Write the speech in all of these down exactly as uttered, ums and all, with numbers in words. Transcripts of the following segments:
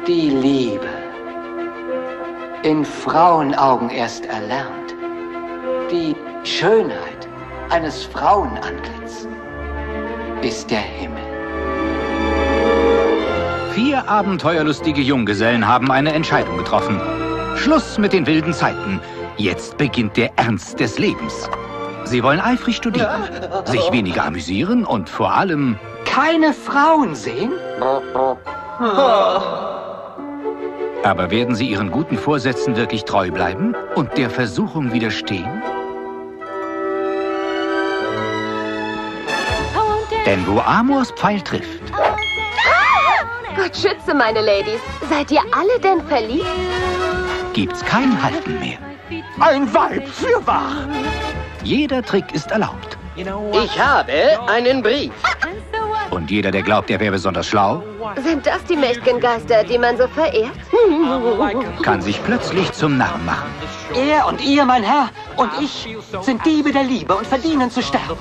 Die Liebe. In Frauenaugen erst erlernt. Die Schönheit eines Frauenantlitz ist der Himmel. Vier abenteuerlustige Junggesellen haben eine Entscheidung getroffen. Schluss mit den wilden Zeiten. Jetzt beginnt der Ernst des Lebens. Sie wollen eifrig studieren, sich weniger amüsieren und vor allem... keine Frauen sehen? Aber werden sie ihren guten Vorsätzen wirklich treu bleiben und der Versuchung widerstehen? Denn wo Amors Pfeil trifft... Gott schütze, meine Ladies. Seid ihr alle denn verliebt? Gibt's kein Halten mehr. Ein Weib fürwahr! Jeder Trick ist erlaubt. Ich habe einen Brief. Und jeder, der glaubt, er wäre besonders schlau, Sind das die mächtigen Geister, die man so verehrt? kann sich plötzlich zum Narren machen. Er und ihr, mein Herr, und ich sind Diebe der Liebe und verdienen zu sterben.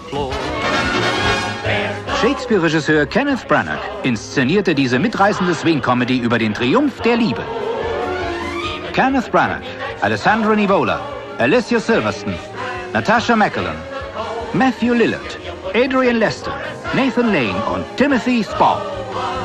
Shakespeare-Regisseur Kenneth Branagh inszenierte diese mitreißende Swing-Comedy über den Triumph der Liebe. Kenneth Branagh, Alessandro Nivola, Alicia Silverstone, Natasha McElhone, Matthew Lillard, Adrian Lester, Nathan Lane und Timothy Spall.